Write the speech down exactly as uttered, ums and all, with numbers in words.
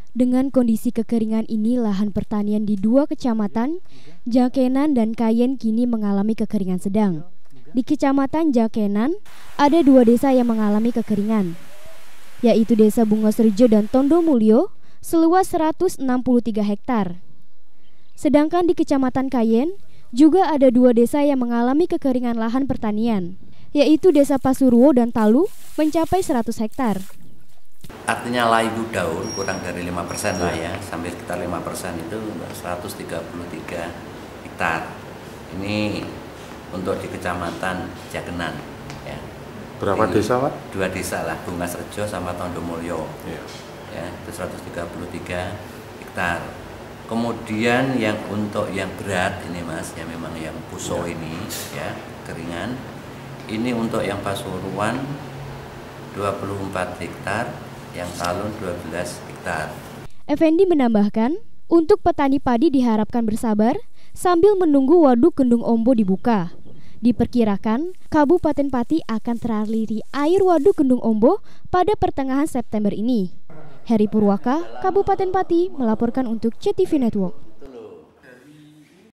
Dengan kondisi kekeringan ini, lahan pertanian di dua kecamatan, Jakenan dan Kayen kini mengalami kekeringan sedang. Di Kecamatan Jakenan, ada dua desa yang mengalami kekeringan, yaitu Desa Bungosrejo dan Tondo Mulyo, seluas seratus enam puluh tiga hektar. Sedangkan di Kecamatan Kayen, juga ada dua desa yang mengalami kekeringan lahan pertanian, yaitu Desa Pasuruo dan Talu, mencapai seratus hektar. Artinya layu daun kurang dari lima persen lah ya, sampai sekitar lima persen itu seratus tiga puluh tiga hektar. Ini untuk di Kecamatan Jakenan ya. Berapa di, desa, Pak? Dua desa lah, Bungosrejo sama Tondo Mulyo. Ya. Ya, itu seratus tiga puluh tiga hektar. Kemudian yang untuk yang berat ini Mas, yang memang yang puso ya. Ini ya, keringan. Ini untuk yang Pasuruan dua puluh empat hektar, yang Talun dua belas hektar. Effendi menambahkan, untuk petani padi diharapkan bersabar sambil menunggu waduk Kendung Ombo dibuka. Diperkirakan, Kabupaten Pati akan teraliri air waduk Kendung Ombo pada pertengahan September ini. Heri Purwaka, Kabupaten Pati, melaporkan untuk C T V Network.